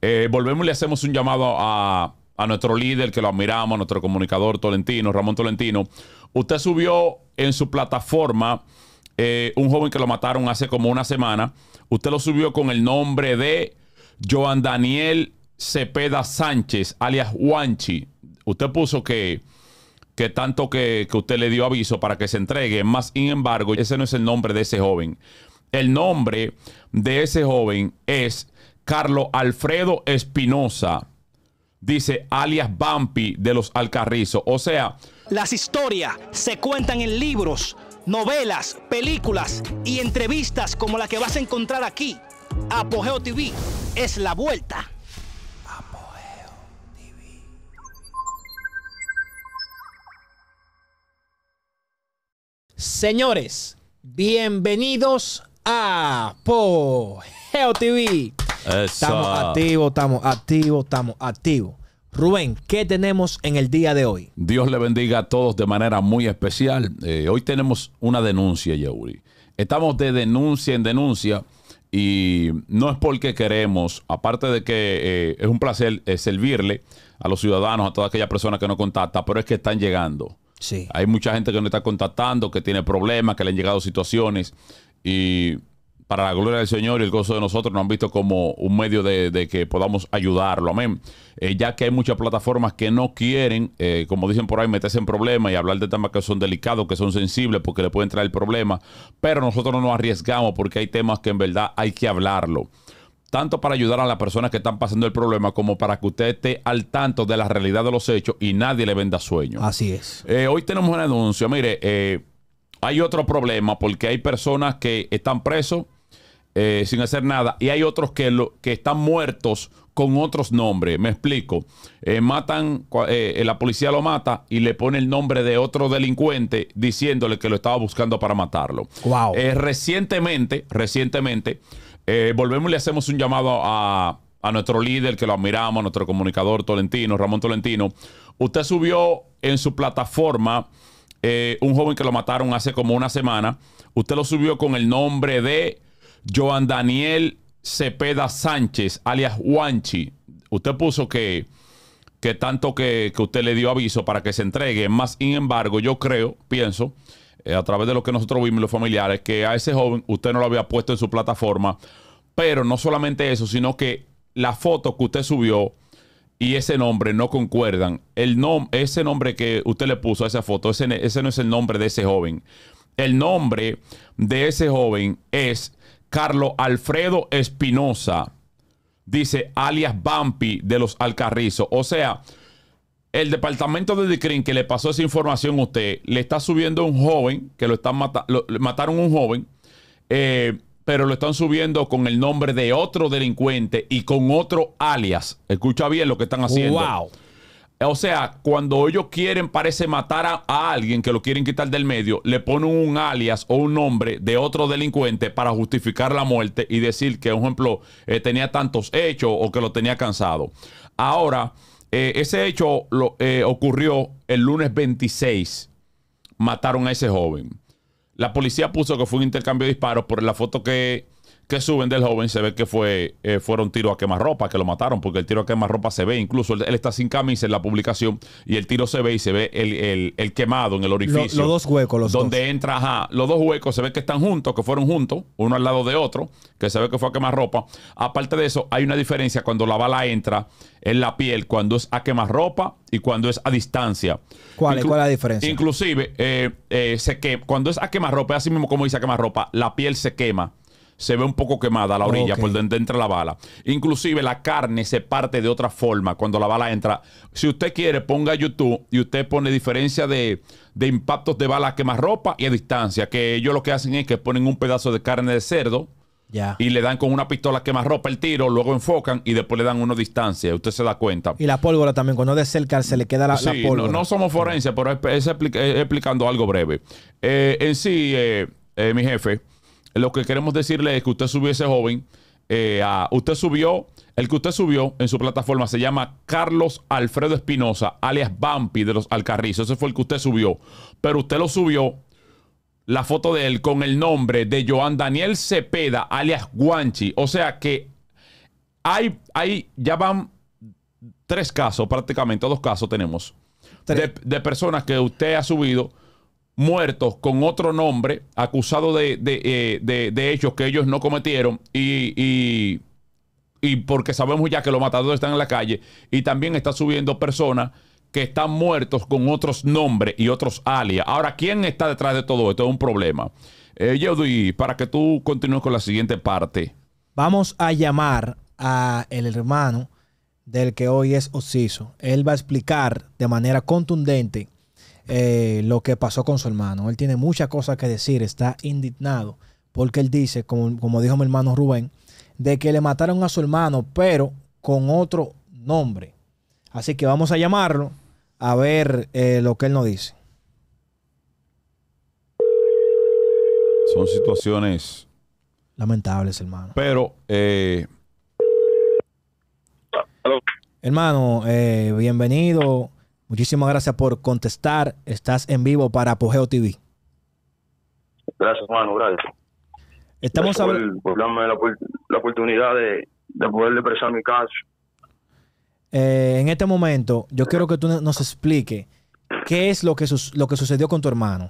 Volvemos y le hacemos un llamado a nuestro líder, que lo admiramos, a nuestro comunicador Tolentino, Ramón Tolentino. Usted subió en su plataforma un joven que lo mataron hace como una semana. Usted lo subió con el nombre de Joan Daniel Cepeda Sánchez, alias Juanchi. Usted puso que tanto que usted le dio aviso para que se entregue. Más sin embargo, ese no es el nombre de ese joven. El nombre de ese joven es Carlos Alfredo Espinosa. Dice alias Bampi de los Alcarrizos. O sea, las historias se cuentan en libros, novelas, películas y entrevistas como la que vas a encontrar aquí. Apogeo TV es la vuelta. Apogeo TV. Señores, bienvenidos a Apogeo TV. Estamos activos. Rubén, ¿qué tenemos en el día de hoy? Dios le bendiga a todos de manera muy especial. Hoy tenemos una denuncia, Yeuri. Estamos de denuncia en denuncia y no es porque queremos, aparte de que es un placer servirle a los ciudadanos, a todas aquellas personas que nos contactan, pero es que están llegando. Sí. Hay mucha gente que nos está contactando, que tiene problemas, que le han llegado situaciones y para la gloria del Señor y el gozo de nosotros nos han visto como un medio de que podamos ayudarlo, amén. Ya que hay muchas plataformas que no quieren, como dicen por ahí, meterse en problemas y hablar de temas que son delicados, que son sensibles porque le pueden traer problemas, pero nosotros no nos arriesgamos porque hay temas que en verdad hay que hablarlo. Tanto para ayudar a las personas que están pasando el problema como para que usted esté al tanto de la realidad de los hechos y nadie le venda sueño. Así es. Hoy tenemos una denuncia. Mire, hay otro problema porque hay personas que están presos sin hacer nada y hay otros que están muertos con otros nombres. Me explico. Matan, la policía lo mata y le pone el nombre de otro delincuente diciéndole que lo estaba buscando para matarlo. Wow. Recientemente, volvemos y le hacemos un llamado a nuestro líder, que lo admiramos, a nuestro comunicador Tolentino, Ramón Tolentino. Usted subió en su plataforma un joven que lo mataron hace como una semana. Usted lo subió con el nombre de Joan Daniel Cepeda Sánchez, alias Juanchi. Usted puso que tanto que usted le dio aviso para que se entregue. Más sin embargo, yo pienso, a través de lo que nosotros vimos los familiares, que a ese joven usted no lo había puesto en su plataforma. Pero no solamente eso, sino que la foto que usted subió y ese nombre no concuerdan. Ese nombre que usted le puso a esa foto, ese no es el nombre de ese joven. El nombre de ese joven es Carlos Alfredo Espinosa. Dice alias Bampi de los Alcarrizos. O sea, el departamento de DICRIM que le pasó esa información a usted, le está subiendo a un joven, que mataron a un joven, pero lo están subiendo con el nombre de otro delincuente y con otro alias. Escucha bien lo que están haciendo. Wow. O sea, cuando ellos quieren, parece matar a alguien que lo quieren quitar del medio, le ponen un alias o un nombre de otro delincuente para justificar la muerte y decir que, por ejemplo, tenía tantos hechos o que lo tenía cansado. Ahora, ese hecho ocurrió el lunes 26. Mataron a ese joven. La policía puso que fue un intercambio de disparos. Por la foto que suben del joven se ve que fueron tiros a quemarropa que lo mataron, porque el tiro a quemarropa se ve, incluso él está sin camisa en la publicación y el tiro se ve y se ve el quemado en el orificio. Los dos huecos, donde entra, los dos huecos se ve que están juntos, que fueron juntos, uno al lado de otro, que se ve que fue a quemarropa. Aparte de eso, hay una diferencia cuando la bala entra en la piel, cuando es a quemarropa y cuando es a distancia. ¿Cuál es la diferencia? Inclusive, cuando es a quemarropa, así mismo como dice a quemarropa, la piel se quema. Se ve un poco quemada a la orilla por donde entra la bala. Inclusive la carne se parte de otra forma cuando la bala entra. Si usted quiere, ponga YouTube y usted pone diferencia de impactos de bala a quemarropa y a distancia. Que ellos lo que hacen es que ponen un pedazo de carne de cerdo y le dan con una pistola quemarropa el tiro, luego enfocan y después le dan una distancia. Usted se da cuenta. Y la pólvora también, cuando de cerca se le queda la pólvora. No somos forenses, pero es explicando algo breve. En sí, mi jefe, lo que queremos decirle es que usted subió ese joven. El que usted subió en su plataforma se llama Carlos Alfredo Espinosa, alias Bampi de los Alcarrizos. Ese fue el que usted subió. Pero usted lo subió, la foto de él, con el nombre de Joan Daniel Cepeda, alias Guanchi. O sea que ya van 3 casos, prácticamente 2 casos tenemos, de personas que usted ha subido muertos con otro nombre, acusados de hechos que ellos no cometieron y porque sabemos ya que los matadores están en la calle, y también está subiendo personas que están muertos con otros nombres y otros alias. Ahora, ¿quién está detrás de todo esto? Es un problema. Yehudy, para que tú continúes con la siguiente parte. Vamos a llamar a el hermano del que hoy es occiso. Él va a explicar de manera contundente lo que pasó con su hermano. Él tiene muchas cosas que decir, está indignado porque él dice, como dijo mi hermano Rubén, de que le mataron a su hermano, pero con otro nombre. Así que vamos a llamarlo a ver lo que él nos dice. Son situaciones lamentables, hermano. Pero, hermano, bienvenido. Muchísimas gracias por contestar. Estás en vivo para Apogeo TV. Gracias, hermano, gracias. Estamos hablando por darme la oportunidad de poder expresar mi caso. En este momento, yo quiero que tú nos expliques qué es lo que sucedió con tu hermano.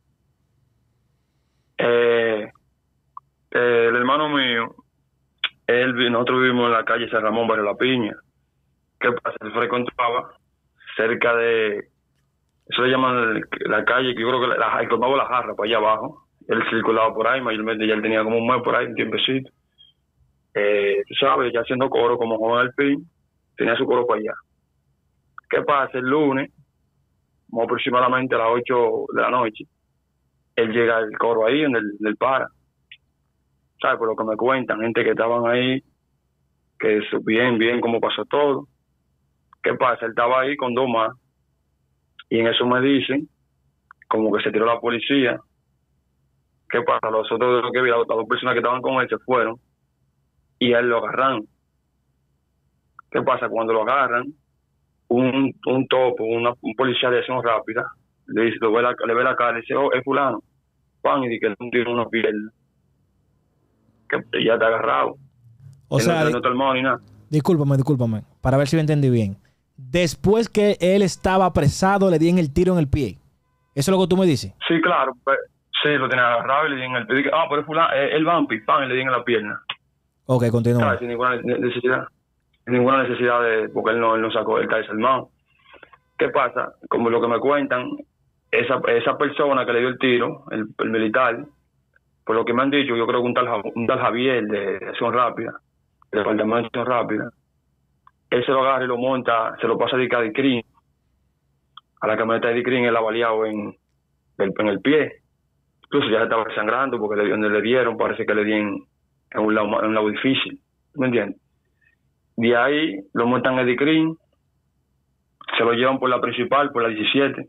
El hermano mío, nosotros vivimos en la calle San Ramón, barrio La Piña. ¿Qué pasa? Él frecuentaba cerca de, eso le llaman la calle, que yo creo que el condado La Jarra, para allá abajo. Él circulaba por ahí, mayormente ya él tenía como un mes por ahí, un tiempecito. Tú sabes, ya haciendo coro como joven al fin, tenía su coro para allá. ¿Qué pasa? El lunes, como aproximadamente a las 8 de la noche, él llega al coro ahí, en el para. ¿Sabes? Por lo que me cuentan, gente que estaban ahí, que bien cómo pasó todo. ¿Qué pasa? Él estaba ahí con 2 más, y en eso me dicen, como que se tiró la policía. ¿Qué pasa? Los otros que vi, las 2 personas que estaban con él se fueron, y a él lo agarran. ¿Qué pasa? Cuando lo agarran, un topo, un policía de acción rápida, le dice, le ve la cara, le dice, oh, es fulano, pan, y dice que le un tiro en una pierna. Que ya te ha agarrado. O sea, no te armado ni nada. Discúlpame, para ver si lo entendí bien. Después que él estaba apresado, le dieron el tiro en el pie. ¿Eso es lo que tú me dices? Sí, claro. Sí, lo tenía agarrado y le di en el pie. Pero es fulano, el vampi, pan, y le di en la pierna. Ok, continúa. Sin ninguna necesidad de, porque él no sacó, él está desarmado. ¿Qué pasa? Como lo que me cuentan, esa persona que le dio el tiro, el militar, por lo que me han dicho, yo creo que un tal Javier de Acción Rápida, del Departamento de Acción Rápida, él se lo agarra y lo monta, se lo pasa a Dicrin. A la camioneta de Dicrin él ha baleado en el pie. Incluso ya se estaba sangrando porque donde le dieron, parece que le dieron en un lado difícil. ¿Me entiendes? De ahí lo montan en Dicrin, se lo llevan por la principal, por la 17.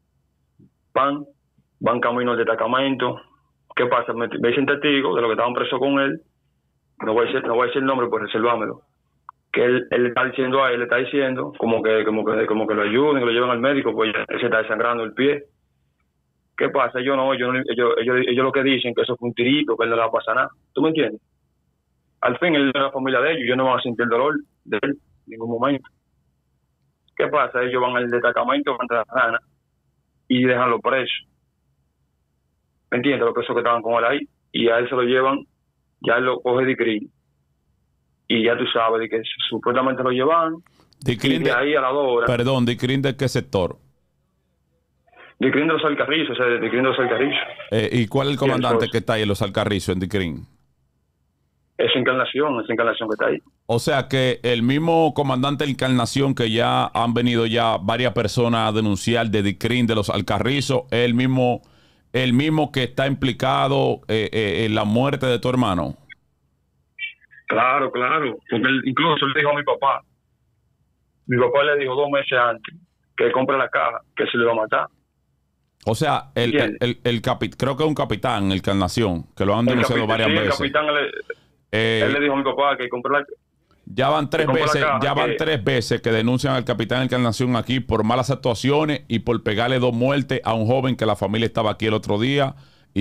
Van camino al destacamento. ¿Qué pasa? Me dicen testigos de los que estaban presos con él. No voy a decir el nombre, pues reservámelo. Que él le está diciendo como que lo ayuden, que lo lleven al médico, pues él se está desangrando el pie. ¿Qué pasa? Ellos lo que dicen que eso fue un tirito, que él no le va a pasar nada. ¿Tú me entiendes? Al fin, él es la familia de ellos, yo no voy a sentir el dolor de él en ningún momento. ¿Qué pasa? Ellos van al destacamento, van a la rana y dejanlo preso. ¿Me entiendes? Los presos que estaban con él ahí, y a él se lo llevan, ya él lo coge Dicrin. Y ya tú sabes de que supuestamente lo llevan. Dicrin de ahí a las 2 horas. Perdón, ¿Dicrin de qué sector? Dicrin de los Alcarrizos, Dicrin de los Alcarrizos. ¿Y cuál es el comandante que está ahí en los Alcarrizos, en Dicrin? Esa Encarnación que está ahí. O sea que el mismo comandante de Encarnación, que ya han venido ya varias personas a denunciar de Dicrin de los Alcarrizos, es el mismo que está implicado en la muerte de tu hermano. Claro. Porque incluso le dijo a mi papá. Mi papá le dijo 2 meses antes que compre la caja, que se le va a matar. O sea, creo que es un capitán, el Encarnación, que lo han denunciado varias veces. El capitán él le dijo a mi papá que compré la caja. Ya van 3 veces que denuncian al capitán Encarnación aquí por malas actuaciones y por pegarle 2 muertes a un joven que la familia estaba aquí el otro día,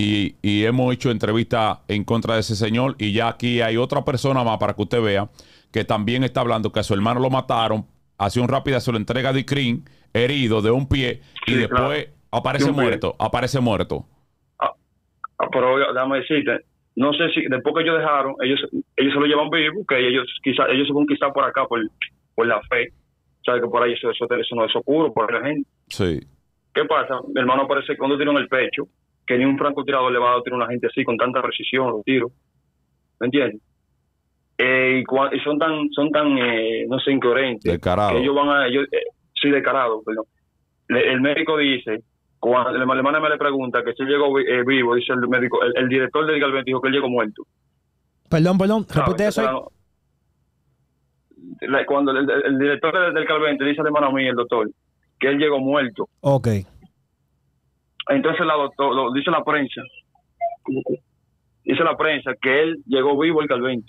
y hemos hecho entrevistas en contra de ese señor, y ya aquí hay otra persona más para que usted vea que también está hablando que a su hermano lo mataron, hace un rapidazo, le entrega a Dicrin, herido de un pie, y Sí, después claro. aparece De un pie. muerto, aparece muerto. Pero oiga, déjame decirte, no sé si después que ellos dejaron, ellos se lo llevan vivo, que ellos se conquistaron por acá por la fe. Sabes que por ahí eso no es oscuro por la gente. Sí. ¿Qué pasa? Mi hermano aparece con 2 tiros en el pecho, que ni un francotirador le va a dar tiro a una gente así con tanta precisión los tiros. ¿Me entiendes? Y son tan no sé, incoherentes. Descarado. Que sí, descarado, perdón. El médico dice, cuando la hermana me le pregunta que si él llegó vivo, dice el médico, el director del Galvente dijo que él llegó muerto. Perdón, repite ¿Sabes? eso. Cuando el director del Calvente dice al hermano mío, el doctor, que él llegó muerto. Ok. Entonces dice la prensa. Dice la prensa que él llegó vivo el Calvente.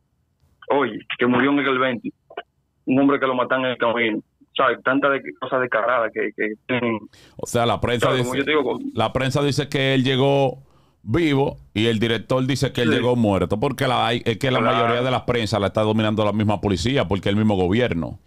Oye, que murió en el Calvente. Un hombre que lo matan en el camino. ¿Sabes? Tantas cosas descaradas que tienen. O sea, la prensa ¿Sabes? Como yo te digo, la prensa dice que él llegó vivo y el director dice que él Sí. llegó muerto, porque es que la Claro. mayoría de las prensas la está dominando la misma policía, porque el mismo gobierno.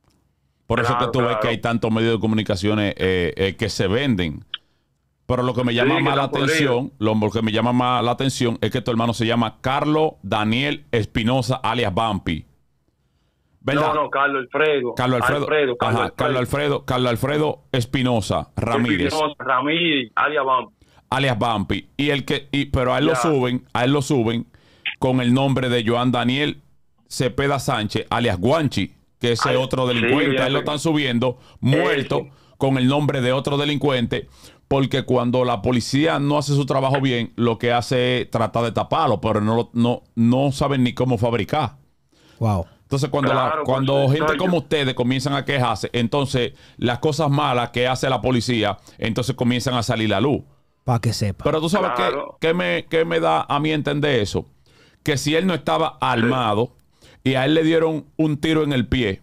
Por eso Claro, que tú ves claro. que hay tantos medios de comunicaciones que se venden. Pero lo que me llama que más la están atención, lo que me llama más la atención es que tu hermano se llama Carlos Daniel Espinosa, alias Bampi. ¿Verdad? no, Carlos Alfredo. Carlos Alfredo. Ajá, Carlos Carlos Alfredo Espinosa Ramírez, Ramírez, alias Bam. alias Bampi. Pero a él Ya. lo suben con el nombre de Joan Daniel Cepeda Sánchez, alias Guanchi, que es otro delincuente. ya A él lo sé. están subiendo muerto con el nombre de otro delincuente, porque cuando la policía no hace su trabajo bien, lo que hace es tratar de taparlo, pero no saben ni cómo fabricar. Wow. Entonces, cuando Claro, cuando pues, gente no, como ustedes comienzan a quejarse, entonces las cosas malas que hace la policía, entonces comienzan a salir a la luz. Para que sepa. Pero tú sabes Claro. qué me da a mí entender eso. Que si él no estaba armado y a él le dieron un tiro en el pie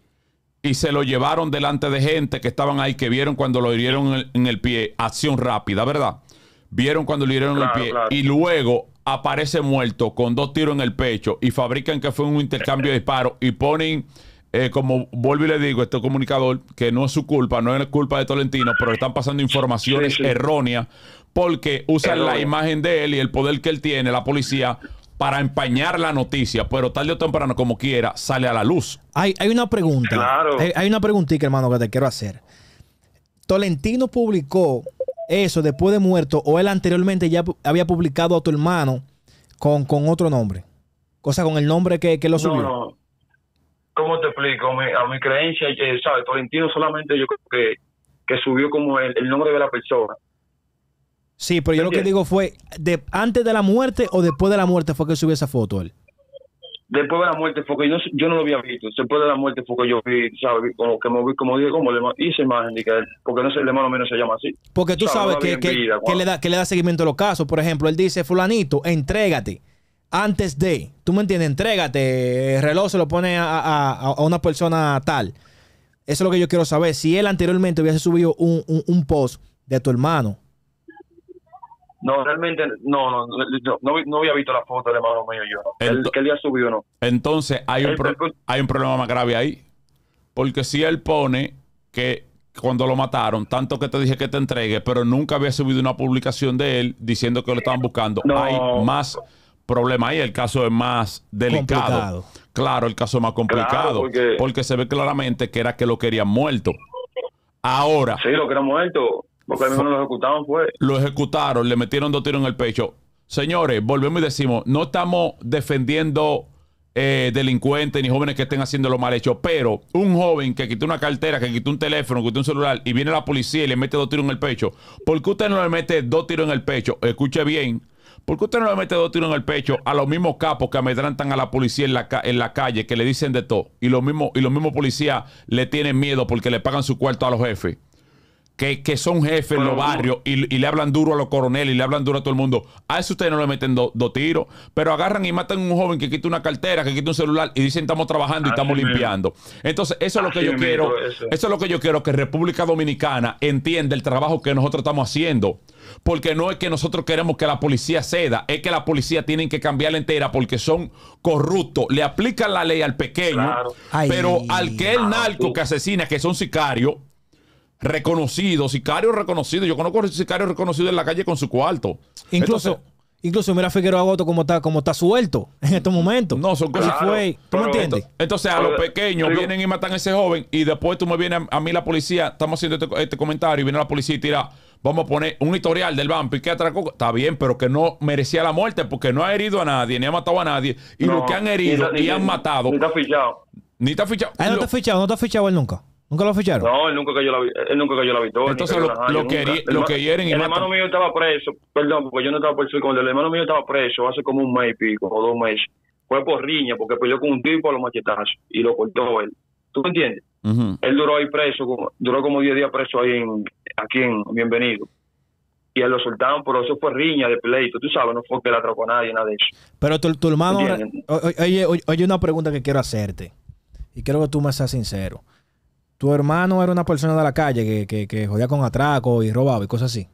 y se lo llevaron delante de gente que estaban ahí, que vieron cuando lo hirieron en el pie, acción rápida, ¿verdad? Vieron cuando lo hirieron en el Claro, pie claro. y luego aparece muerto con 2 tiros en el pecho y fabrican que fue un intercambio de disparos y ponen, como vuelvo y le digo, este comunicador, que no es su culpa, no es culpa de Tolentino, pero están pasando informaciones Sí, sí. erróneas porque usan la Erróneas. imagen de él y el poder que él tiene, la policía, para empañar la noticia, pero tarde o temprano, como quiera, sale a la luz. Hay una pregunta. Claro. Hay una preguntita, hermano, que te quiero hacer. ¿Tolentino publicó eso después de muerto o él anteriormente ya había publicado a tu hermano con otro nombre? O sea, con el nombre que lo subió. No. ¿Cómo te explico? A mi creencia, ¿sabes? Tolentino solamente yo creo que subió como el nombre de la persona. Sí, pero yo lo que ¿Entiendes? digo fue, ¿antes de la muerte o después de la muerte fue que subió esa foto él? Después de la muerte fue que yo no lo había visto. Después de la muerte fue que yo vi, ¿sabes? Como dije, hice imagen de que él, porque no sé, el hermano mío no se llama así. Porque tú ¿Sabes? sabes No había que vida, que le da seguimiento a los casos. Por ejemplo, él dice, fulanito, entrégate antes de, tú me entiendes, entrégate, el reloj se lo pone a una persona tal. Eso es lo que yo quiero saber. Si él anteriormente hubiese subido un post de tu hermano. No, realmente no había visto la foto del hermano mío yo. Que él ya subió, no. Entonces hay un problema más grave ahí. Porque si él pone que cuando lo mataron, tanto que te dije que te entregue, pero nunca había subido una publicación de él diciendo que lo estaban buscando, No. hay más problema ahí. El caso es más delicado. Complicado. Claro, el caso es más complicado. Claro, porque se ve claramente que era que lo querían muerto. Ahora, Sí, lo que era muerto. Porque a mí no lo ejecutaban fue. lo ejecutaron, le metieron 2 tiros en el pecho. Señores, volvemos y decimos, no estamos defendiendo delincuentes ni jóvenes que estén haciendo lo mal hecho, pero un joven que quitó una cartera, que quitó un teléfono, que quitó un celular y viene la policía y le mete 2 tiros en el pecho, ¿por qué usted no le mete 2 tiros en el pecho? Escuche bien. ¿Por qué usted no le mete 2 tiros en el pecho a los mismos capos que amedrantan a la policía en la calle, que le dicen de todo? Y los mismos policías le tienen miedo porque le pagan su cuarto a los jefes. que son jefes en los barrios y le hablan duro a los coroneles y le hablan duro a todo el mundo, a eso ustedes no le meten dos tiros, pero agarran y matan a un joven que quita una cartera, que quita un celular y dicen estamos trabajando y estamos limpiando. Entonces, eso es lo que yo quiero, eso es lo que yo quiero, que República Dominicana entienda el trabajo que nosotros estamos haciendo. Porque no es que nosotros queremos que la policía ceda, es que la policía tienen que cambiarla entera porque son corruptos. Le aplican la ley al pequeño, pero al que es narco que asesina, que son sicarios reconocidos, yo conozco sicarios reconocidos en la calle con su cuarto. Incluso mira Figueroa Agosto como está suelto en estos momentos. No, son cosas. ¿Tú me entiendes? Entonces a los pequeños vienen y matan a ese joven y después tú me vienes a mí la policía, estamos haciendo este comentario y viene la policía y tira, vamos a poner un historial del vampi que atracó. Está bien, pero que no merecía la muerte porque no ha herido a nadie, ni ha matado a nadie. Y los que han herido y han matado. Ni está fichado. Ni está fichado. No está fichado él nunca. ¿Nunca lo ficharon? No, él nunca cayó la victoria. Entonces lo que hieren y el matan. hermano mío estaba preso, perdón, porque yo no estaba preso con él. El hermano mío estaba preso hace como un mes y pico, o 2 meses. Fue por riña, porque peleó con un tipo a los machetazos y lo cortó él. ¿Tú me entiendes? Él duró ahí preso, duró como 10 días preso ahí aquí en Bienvenido. Y él lo soltaron, pero eso fue riña de pleito. Tú sabes, no fue que la atrapó a nadie, nada de eso. Pero tu hermano... Oye, una pregunta que quiero hacerte. Y quiero que tú me seas sincero. ¿Tu hermano era una persona de la calle que jodía con atraco y robaba y cosas así?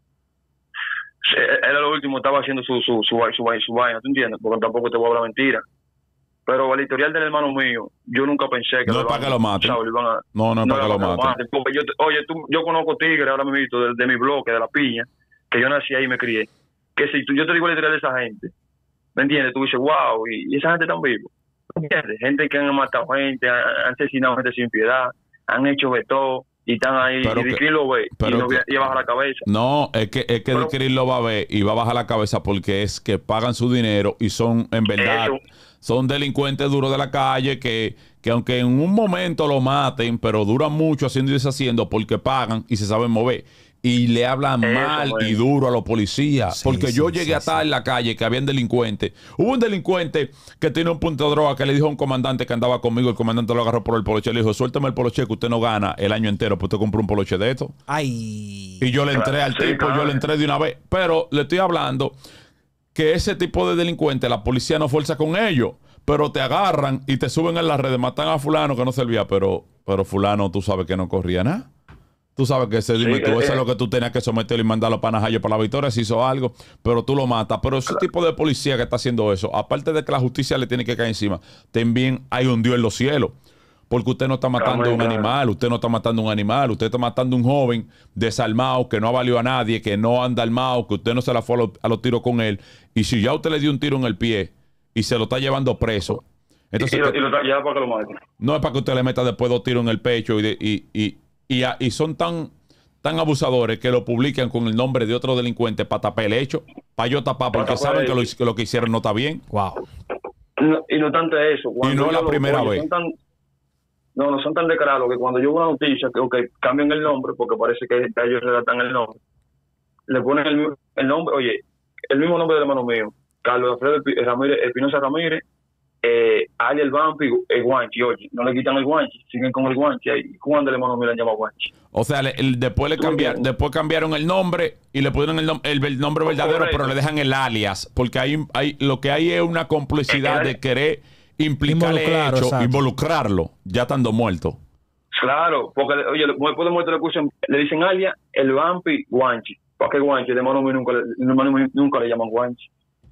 Sí, él a lo último estaba haciendo su vaina, ¿tú entiendes? Porque tampoco te voy a hablar mentira. Pero el historial del hermano mío, yo nunca pensé que... No es para que lo maten. No es para que lo maten. Porque yo conozco tigres ahora mismo de mi bloque, de La Piña, que yo nací ahí y me crié. Que si yo te digo el historial de esa gente, ¿me entiendes? Tú dices, wow, y esa gente tan vivo. ¿Me entiendes? Gente que han matado gente, han asesinado gente sin piedad, han hecho de todo y están ahí y Diquín lo ve y baja la cabeza. No, es que Diquín lo va a ver y va a bajar la cabeza porque es que pagan su dinero y son, en verdad, son delincuentes duros de la calle que aunque en un momento lo maten, pero duran mucho haciendo y deshaciendo porque pagan y se saben mover. Y le hablan mal y duro a los policías. Porque yo llegué a estar en la calle que habían delincuentes. Hubo un delincuente que tiene un punto de droga que le dijo a un comandante que andaba conmigo. El comandante lo agarró por el poloche. Le dijo, suéltame el poloche que usted no gana el año entero. Pues usted compró un poloche de esto. Y yo le entré al tipo, yo le entré de una vez. Pero le estoy hablando que ese tipo de delincuentes, la policía no fuerza con ellos. Pero te agarran y te suben en las redes. Matan a fulano que no servía. Pero fulano tú sabes que no corría nada. Tú sabes que eso es lo que tú tenías que someterlo y mandarlo para Najayo para la victoria si hizo algo, pero tú lo matas. Pero ese tipo de policía que está haciendo eso, aparte de que la justicia le tiene que caer encima, también hay un Dios en los cielos. Porque usted no está matando a un animal, usted no está matando a un animal, usted está matando a un joven desarmado que no ha valido a nadie, que no anda armado, que usted no se la fue a los tiros con él. Y si ya usted le dio un tiro en el pie y se lo está llevando preso, entonces y lo está llevando para que lo maten. No es para que usted le meta después 2 tiros en el pecho y son tan abusadores que lo publican con el nombre de otro delincuente para tapar el hecho, para yo tapar, porque saben que lo que hicieron no está bien. Wow. Y no tanto eso. Y no es la primera vez. No son tan descarados que cuando yo veo una noticia que cambian el nombre, porque parece que ellos redactan el nombre, le ponen el nombre, oye, el mismo nombre del hermano mío, Carlos Alfredo Espinosa Ramírez, Ali el Vampi, el Guanchi, oye, no le quitan el Guanchi, siguen con el Guanchi ahí. ¿Cuándo el hermano mío le llama Guanchi? O sea, después cambiaron el nombre y le pusieron el nombre verdadero, pero le dejan el alias, porque lo que hay es una complicidad de querer involucrarlo, ya estando muerto. Claro, porque, oye, después de muerto le dicen alias, el Vampi, Guanchi. ¿Para qué Guanchi? El hermano mío nunca le llaman Guanchi.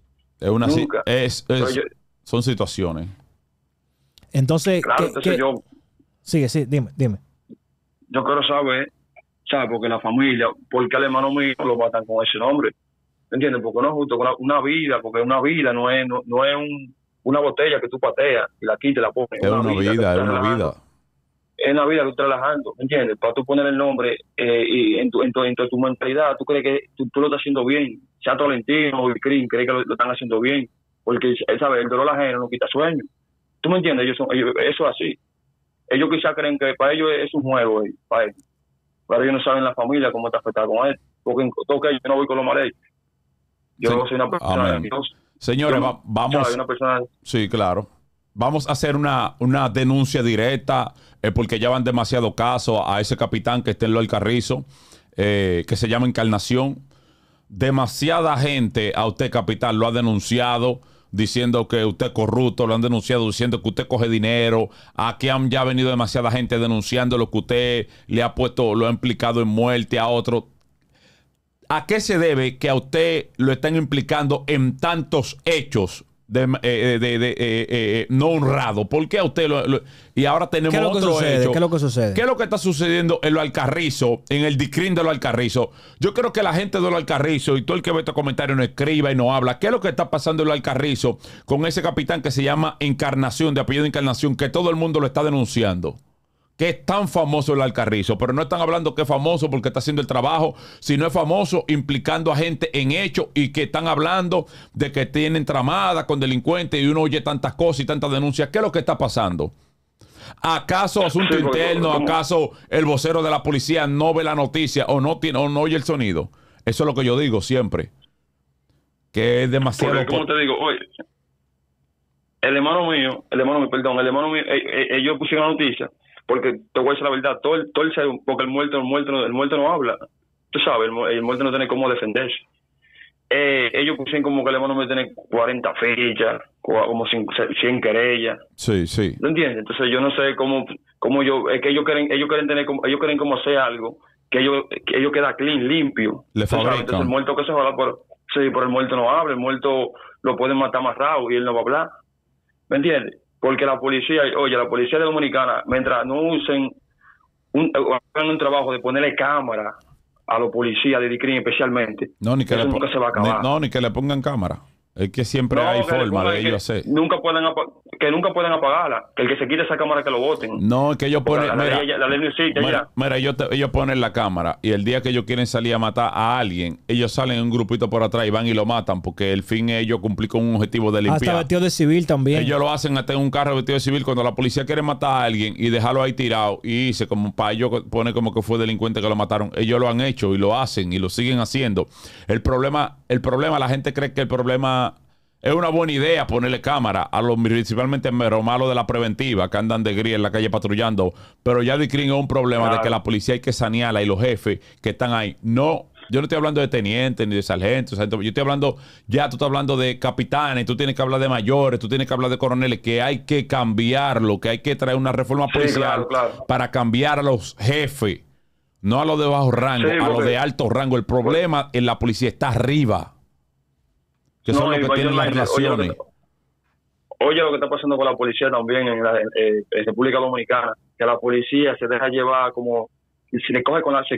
Son situaciones. Entonces, claro, entonces sí, dime. Yo quiero saber, porque la familia, ¿por qué al hermano mío lo matan con ese nombre? ¿Entiendes? Porque no es justo, una vida, porque una vida no es una botella que tú pateas y la quitas y la pones. Es una vida. Es una vida que tú estás relajando, ¿entiendes? Para tú poner el nombre y en tu mentalidad, tú crees que tú lo estás haciendo bien. Sea Tolentino o el Crin, cree que lo están haciendo bien. Porque, ¿sabes? El dolor ajeno no quita sueño. ¿Tú me entiendes? Eso es así. Ellos quizás creen que para ellos es un juego, para ellos. Pero ellos no saben la familia cómo está afectada con él. Porque en todo que yo no voy con lo mal hecho. Yo soy una persona de Dios. Señores, vamos. Una persona... Sí, claro. vamos a hacer una denuncia directa porque ya van demasiado casos a ese capitán que está en Lo Alcarrizo, que se llama Encarnación. Demasiada gente a usted, capitán, lo ha denunciado diciendo que usted es corrupto, lo han denunciado diciendo que usted coge dinero. Aquí han ya venido demasiada gente denunciando lo que usted le ha puesto, lo ha implicado en muerte a otro. ¿A qué se debe que a usted lo estén implicando en tantos hechos no honrado? ¿Por qué a usted y ahora tenemos otro hecho? ¿Qué es lo que sucede? ¿Qué es lo que está sucediendo en Lo Alcarrizo, en el DICRIN de Lo Alcarrizo? Yo creo que la gente de Lo Alcarrizo y todo el que ve estos comentarios no escriba y no habla. ¿Qué es lo que está pasando en Lo Alcarrizo con ese capitán que se llama Encarnación, de apellido Encarnación, que todo el mundo lo está denunciando? Que es tan famoso el Alcarrizo, pero no están hablando que es famoso porque está haciendo el trabajo, sino es famoso implicando a gente en hechos y que están hablando de que tienen tramada con delincuentes y uno oye tantas cosas y tantas denuncias. ¿Qué es lo que está pasando? ¿Acaso asunto interno? ¿Acaso el vocero de la policía no ve la noticia o no oye el sonido? Eso es lo que yo digo siempre. Que es demasiado... Porque, como te digo, oye, el hermano mío, ellos pusieron la noticia. Porque te voy a decir la verdad, porque el muerto no habla. Tú sabes, el muerto no tiene cómo defenderse. Ellos pusieron como que el hermano me tiene 40 fichas, como 100 querellas. Sí, sí. ¿No entiendes? Entonces yo no sé cómo es que ellos quieren como hacer algo que ellos queda clean, limpio. Le fabrican. Entonces el muerto que se joda por el muerto no habla, el muerto lo pueden matar amarrado y él no va a hablar. ¿Me entiendes? Porque la policía de Dominicana, mientras no usen hagan un trabajo de ponerle cámara a los policías de DICRIN especialmente, eso nunca se va a acabar. Ni que le pongan cámara. Es que siempre hay forma de ellos hacer. Nunca pueden apagarla. Que el que se quite esa cámara que lo voten. No, es que ellos ponen... Mira, ellos ponen la cámara y el día que ellos quieren salir a matar a alguien, ellos salen en un grupito por atrás y van y lo matan porque el fin es ellos cumplir con un objetivo de limpiar. Hasta vestido de civil también. Ellos lo hacen hasta en un carro vestido de civil cuando la policía quiere matar a alguien y dejarlo ahí tirado y dice como para ellos pone como que fue delincuente que lo mataron. Ellos lo han hecho y lo hacen y lo siguen haciendo. El problema, la gente cree que el problema... Es una buena idea ponerle cámara a los principalmente meros malos de la preventiva que andan de gris en la calle patrullando, pero ya DICRIN es un problema de que la policía hay que sanearla y los jefes que están ahí. No, yo no estoy hablando de teniente ni de sargento, yo estoy hablando, tú estás hablando de capitanes, tú tienes que hablar de mayores, tú tienes que hablar de coroneles, que hay que cambiarlo, que hay que traer una reforma policial para cambiar a los jefes, no a los de bajo rango, a los de alto rango. El problema en la policía está arriba. Que son los que tienen las relaciones. Oye, lo que está pasando con la policía también en República Dominicana, que la policía se deja llevar como si le coge con la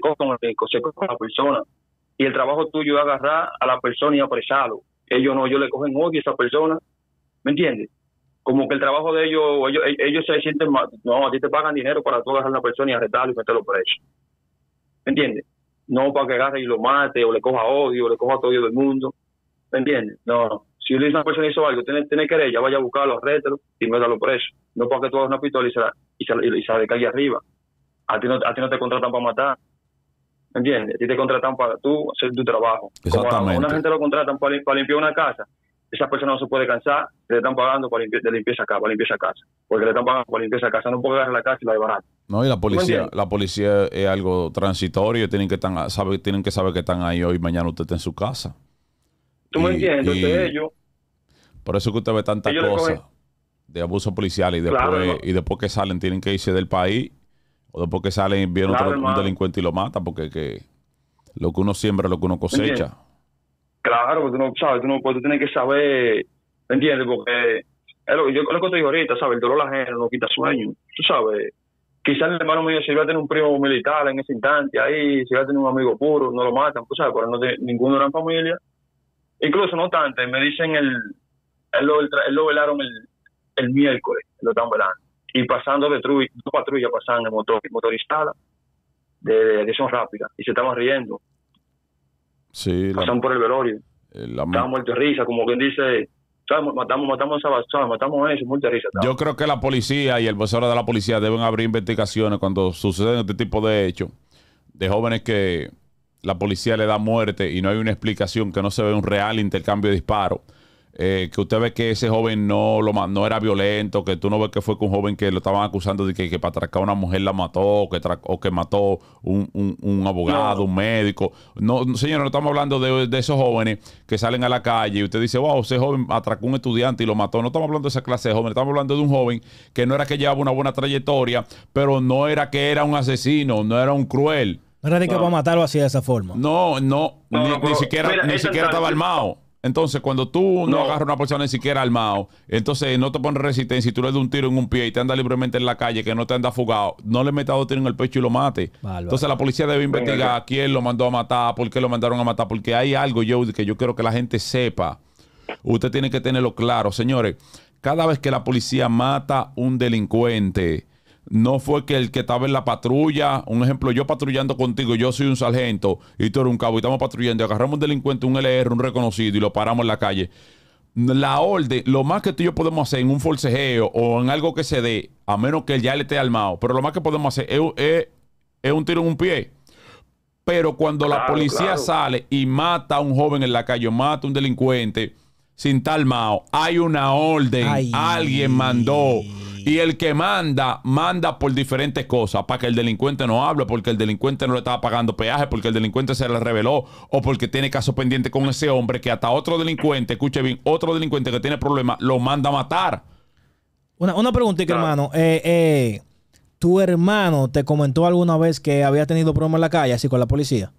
persona y el trabajo tuyo es agarrar a la persona y apresarlo. Ellos le cogen odio a esa persona, ¿me entiendes? Como que el trabajo de ellos se sienten mal. No, a ti te pagan dinero para tú agarrar a una persona y arrestarlo y meterlo preso, ¿me entiendes? No para que agarre y lo mate o le coja odio o le coja todo odio del mundo. ¿Me entiendes? No. Si una persona hizo algo, tiene querella, vaya a buscarlo, arréstalo y métalo preso. No para que tú hagas una pistola y se le caiga arriba. A ti no te contratan para matar. ¿Me entiendes? A ti te contratan para tú hacer tu trabajo. Exactamente. Como a una gente lo contratan para limpiar una casa, esa persona no se puede cansar, le están pagando para limpiar esa casa. Porque le están pagando para limpiar esa casa. No puede agarrar la casa y la de barato. No, y la policía es algo transitorio, tienen que saber que están ahí hoy, mañana usted está en su casa. ¿Tú me entiendes? Entonces ellos... Por eso que usted ve tantas cosas de abuso policial y después que salen tienen que irse del país o después que salen viene un delincuente y lo mata porque lo que uno siembra es lo que uno cosecha. Claro, porque tú no sabes, tú tienes que saber, ¿me entiendes? Porque es lo que te digo ahorita, ¿sabes? El dolor ajeno no quita sueño, tú sabes. Quizás el hermano mío, si iba a tener un primo militar en ese instante ahí, si iba a tener un amigo puro, no lo matan, tú sabes, porque ninguno era en familia. Incluso no tanto, me dicen él lo velaron el miércoles, lo están velando. Y pasando dos patrullas pasaban en motorizada de acción rápida y se estaban riendo. Sí. Pasaban por el velorio. Estaban muertos de risa, como quien dice, ¿sabes? Matamos eso, muertos de risa. Yo creo que la policía y el vocero de la policía deben abrir investigaciones cuando suceden este tipo de hechos de jóvenes que la policía le da muerte y no hay una explicación, que no se ve un real intercambio de disparos. que usted ve que ese joven no era violento, que tú no ves que fue con un joven que lo estaban acusando de que para atracar a una mujer la mató, o que mató un abogado, un médico. No, señor, no estamos hablando de esos jóvenes que salen a la calle y usted dice, wow, ese joven atracó a un estudiante y lo mató. No estamos hablando de esa clase de jóvenes, estamos hablando de un joven que no era que llevaba una buena trayectoria, pero no era que era un asesino, no era un cruel. No era de que para matarlo así de esa forma. Ni siquiera estaba armado. Entonces, cuando tú no agarras a una persona ni siquiera armado, entonces no te pones resistencia y tú le das un tiro en un pie y te andas libremente en la calle, que no te andas fugado, no le metas 2 tiros en el pecho y lo mate. Vale. Entonces, la policía debe investigar quién lo mandó a matar, por qué lo mandaron a matar, porque hay algo, que yo quiero que la gente sepa. Usted tiene que tenerlo claro. Señores, cada vez que la policía mata un delincuente, no fue que el que estaba en la patrulla, un ejemplo, yo patrullando contigo, yo soy un sargento y tú eres un cabo y estamos patrullando y agarramos un delincuente, un LR, un reconocido y lo paramos en la calle. La orden, lo más que tú y yo podemos hacer en un forcejeo o en algo que se dé, a menos que ya le esté armado, pero lo más que podemos hacer es un tiro en un pie. Pero cuando la policía sale y mata a un joven en la calle, mata a un delincuente sin estar armado, hay una orden, alguien mandó. Y el que manda por diferentes cosas, para que el delincuente no hable, porque el delincuente no le estaba pagando peaje, porque el delincuente se le reveló, o porque tiene caso pendiente con ese hombre, que hasta otro delincuente, escuche bien, otro delincuente que tiene problemas, lo manda a matar. Una preguntita, hermano. ¿Tu hermano te comentó alguna vez que había tenido problemas en la calle, así con la policía?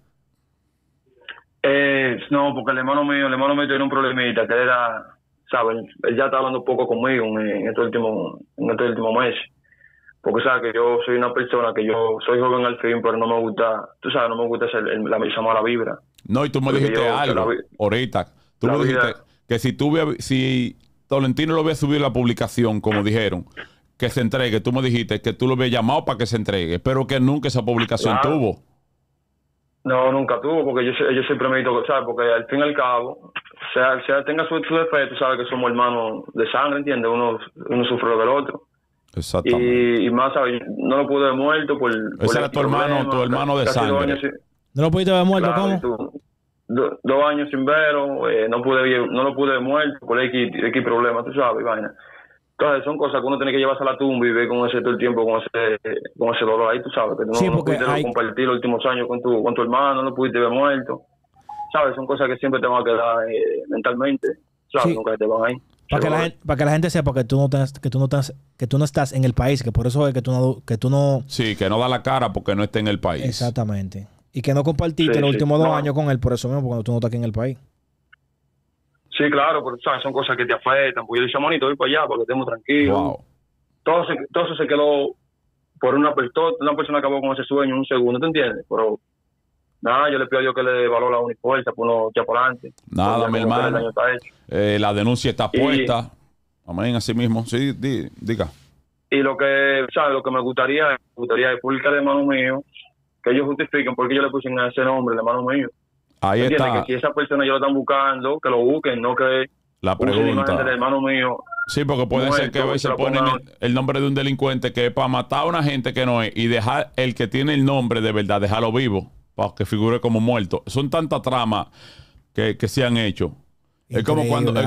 No, porque el hermano mío tiene un problemita, que era... ¿sabes? Él ya está hablando un poco conmigo en este último mes. Porque sabes que yo soy una persona que yo soy joven al fin, pero no me gusta, tú sabes, no me gusta ser esa mala vibra. No, y tú me dijiste algo ahorita. Tú me dijiste que si Tolentino lo había subido a la publicación, como dijeron, que se entregue. Tú me dijiste que tú lo habías llamado para que se entregue, pero que nunca esa publicación tuvo. No, nunca tuvo, porque yo siempre me he dicho, ¿sabes? Porque al fin y al cabo, sea tenga su defecto, sabes que somos hermanos de sangre, ¿entiendes? Uno sufre lo del otro. Exactamente. Y más, ¿sabes? No lo pude ver muerto por ese era tu hermano de sangre. ¿No lo pudiste ver muerto? Claro, ¿cómo? 2 años sin verlo, no lo pude ver muerto por X problemas, tú sabes, vaina. Entonces son cosas que uno tiene que llevarse a la tumba y ver con ese todo el tiempo, con ese dolor ahí, tú sabes, que no pudiste compartir los últimos años con tu hermano, no pudiste ver muerto, sabes, son cosas que siempre te van a quedar mentalmente, sabes, nunca te van ahí. Para que la gente sepa que tú no estás en el país, que por eso es que tú no... Sí, que no da la cara porque no está en el país. Exactamente. Y que no compartiste los últimos 2 años con él por eso mismo, porque tú no estás aquí en el país. Sí, claro, pero ¿sabes? Son cosas que te afectan. Pues yo le decía, manito, voy para allá porque estemos tranquilos. Wow. Todo eso se quedó por una persona acabó con ese sueño en un segundo, ¿te entiendes? Pero nada, yo le pido a Dios que le dé valor a la fuerza, pues uno ya por adelante. Nada, mi hermano. La denuncia está puesta. Amén, así mismo. Sí, diga. Y lo que, ¿sabes? Lo que me gustaría es publicar al hermano mío, que ellos justifiquen por qué yo le puse ese nombre, el hermano mío. Ahí está. Que si esa persona ya lo están buscando, que lo busquen, no que la pregunta del hermano mío. Sí, porque puede ser que a veces ponen el nombre de un delincuente que es para matar a una gente que no es y dejar el que tiene el nombre de verdad, dejarlo vivo para que figure como muerto. Son tantas tramas que se han hecho. Es como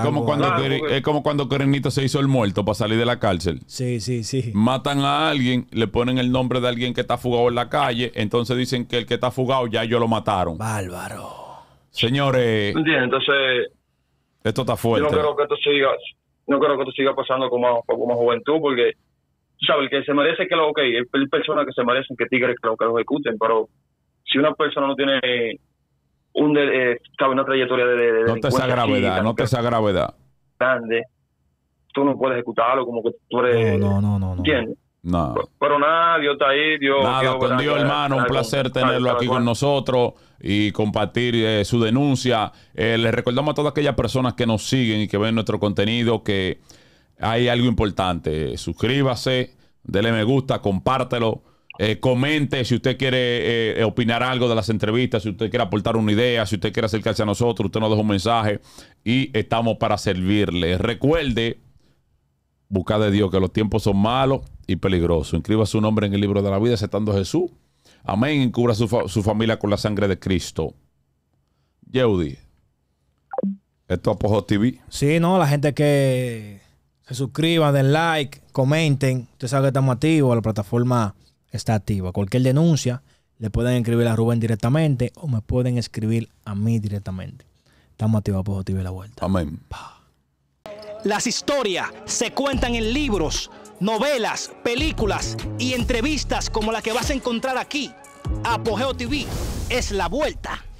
cuando Querenito se hizo el muerto para salir de la cárcel. Sí. Matan a alguien, le ponen el nombre de alguien que está fugado en la calle, entonces dicen que el que está fugado ya ellos lo mataron. Bárbaro. Señores, ¿entiendes? Entonces esto está fuerte. Yo no creo que esto siga pasando como juventud, porque sabes, el que se merece que hay personas que se merecen que tigres que lo ejecuten, pero si una persona no tiene una trayectoria de no te esa gravedad grande, tú no puedes ejecutarlo como que tú eres no. ¿entiendes? No. Pero nada, Dios está ahí, Nada, con Dios, hermano, un placer tenerlo aquí con nosotros y compartir su denuncia. Les recordamos a todas aquellas personas que nos siguen y que ven nuestro contenido que hay algo importante. Suscríbase, dele me gusta, compártelo, comente si usted quiere opinar algo de las entrevistas, si usted quiere aportar una idea, si usted quiere acercarse a nosotros, usted nos deja un mensaje y estamos para servirle. Recuerde, buscar de Dios, que los tiempos son malos y peligrosos. Inscriba su nombre en el libro de la vida aceptando a Jesús. Amén. Y cubra su familia con la sangre de Cristo. Yeudi. Esto es Apogeo TV. Sí, no, la gente que se suscriban, den like, comenten. Usted sabe que estamos activos, la plataforma está activa. Cualquier denuncia le pueden escribir a Rubén directamente o me pueden escribir a mí directamente. Estamos activos, Apogeo TV La Vuelta. Amén. Las historias se cuentan en libros, novelas, películas y entrevistas como la que vas a encontrar aquí. Apogeo TV es La Vuelta.